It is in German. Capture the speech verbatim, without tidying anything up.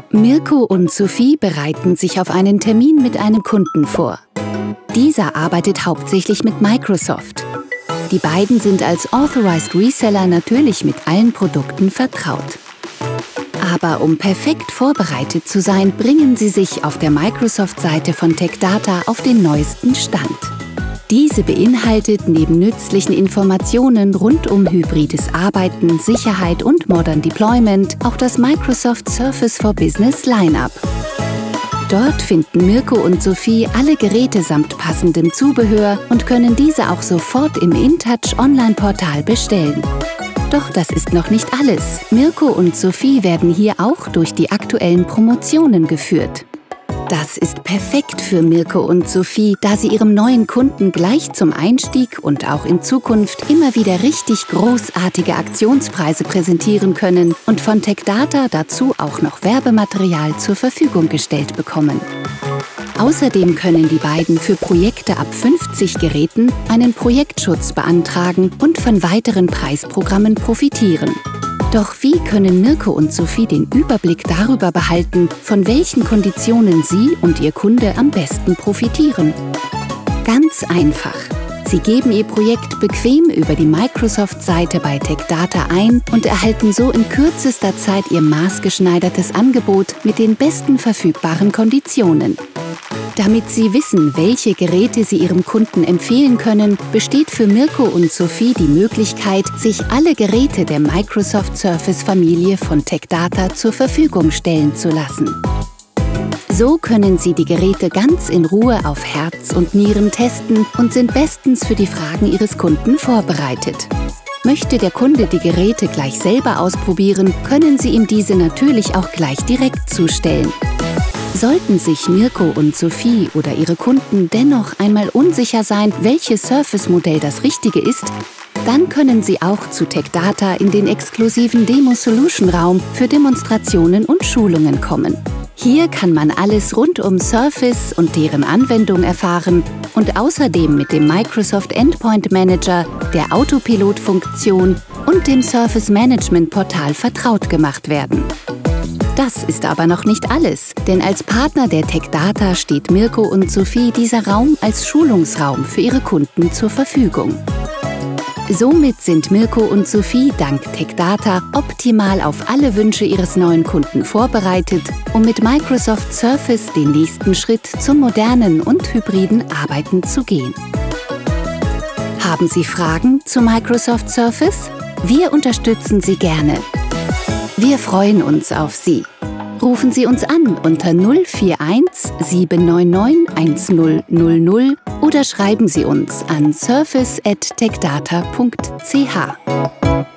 Mirko und Sophie bereiten sich auf einen Termin mit einem Kunden vor. Dieser arbeitet hauptsächlich mit Microsoft. Die beiden sind als Authorized Reseller natürlich mit allen Produkten vertraut. Aber um perfekt vorbereitet zu sein, bringen sie sich auf der Microsoft-Seite von TechData auf den neuesten Stand. Diese beinhaltet neben nützlichen Informationen rund um hybrides Arbeiten, Sicherheit und Modern Deployment auch das Microsoft Surface for Business Line-up. Dort finden Mirko und Sophie alle Geräte samt passendem Zubehör und können diese auch sofort im InTouch Online-Portal bestellen. Doch das ist noch nicht alles. Mirko und Sophie werden hier auch durch die aktuellen Promotionen geführt. Das ist perfekt für Mirko und Sophie, da sie ihrem neuen Kunden gleich zum Einstieg und auch in Zukunft immer wieder richtig großartige Aktionspreise präsentieren können und von TechData dazu auch noch Werbematerial zur Verfügung gestellt bekommen. Außerdem können die beiden für Projekte ab fünfzig Geräten einen Projektschutz beantragen und von weiteren Preisprogrammen profitieren. Doch wie können Mirko und Sophie den Überblick darüber behalten, von welchen Konditionen sie und ihr Kunde am besten profitieren? Ganz einfach. Sie geben ihr Projekt bequem über die Microsoft-Seite bei TechData ein und erhalten so in kürzester Zeit ihr maßgeschneidertes Angebot mit den besten verfügbaren Konditionen. Damit Sie wissen, welche Geräte Sie Ihrem Kunden empfehlen können, besteht für Mirko und Sophie die Möglichkeit, sich alle Geräte der Microsoft Surface-Familie von TechData zur Verfügung stellen zu lassen. So können Sie die Geräte ganz in Ruhe auf Herz und Nieren testen und sind bestens für die Fragen Ihres Kunden vorbereitet. Möchte der Kunde die Geräte gleich selber ausprobieren, können Sie ihm diese natürlich auch gleich direkt zustellen. Sollten sich Mirko und Sophie oder ihre Kunden dennoch einmal unsicher sein, welches Surface-Modell das richtige ist, dann können sie auch zu TechData in den exklusiven Demo-Solution-Raum für Demonstrationen und Schulungen kommen. Hier kann man alles rund um Surface und deren Anwendung erfahren und außerdem mit dem Microsoft Endpoint Manager, der Autopilot-Funktion und dem Surface Management Portal vertraut gemacht werden. Das ist aber noch nicht alles, denn als Partner der TechData steht Mirko und Sophie dieser Raum als Schulungsraum für ihre Kunden zur Verfügung. Somit sind Mirko und Sophie dank TechData optimal auf alle Wünsche ihres neuen Kunden vorbereitet, um mit Microsoft Surface den nächsten Schritt zum modernen und hybriden Arbeiten zu gehen. Haben Sie Fragen zu Microsoft Surface? Wir unterstützen Sie gerne. Wir freuen uns auf Sie. Rufen Sie uns an unter null vier eins sieben neun neun eins null null null oder schreiben Sie uns an surface at techdata punkt c h.